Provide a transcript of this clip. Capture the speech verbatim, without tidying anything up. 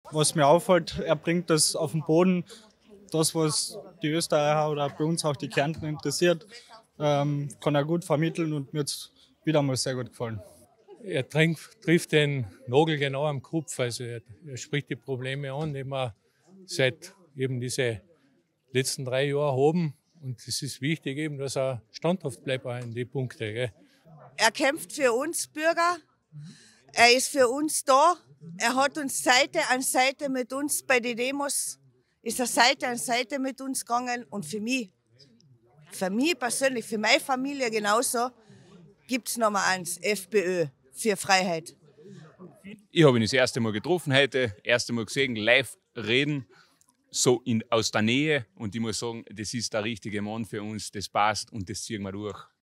was mir auffällt, er bringt das auf den Boden, das, was die Österreicher oder bei uns auch die Kärntner interessiert, ähm, kann er gut vermitteln und mir hat es wieder mal sehr gut gefallen. Er trifft, trifft den Nagel genau am Kopf. Also er, er spricht die Probleme an, die wir seit eben diese letzten drei Jahren haben. Und es ist wichtig, eben, dass er standhaft bleibt auch in die Punkte. Gell. Er kämpft für uns Bürger. Er ist für uns da. Er hat uns Seite an Seite mit uns bei den Demos, ist er Seite an Seite mit uns gegangen. Und für mich, für mich persönlich, für meine Familie genauso, gibt es Nummer eins, FPÖ, für Freiheit. Ich habe ihn das erste Mal getroffen heute, erste Mal gesehen, live reden, so in, aus der Nähe. Und ich muss sagen, das ist der richtige Mann für uns, das passt und das ziehen wir durch.